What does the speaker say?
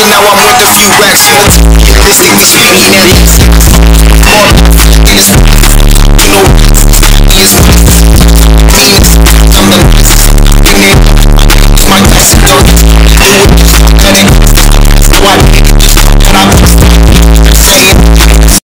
now I'm worth a few racks. Realistic, we should be in that. More, you know,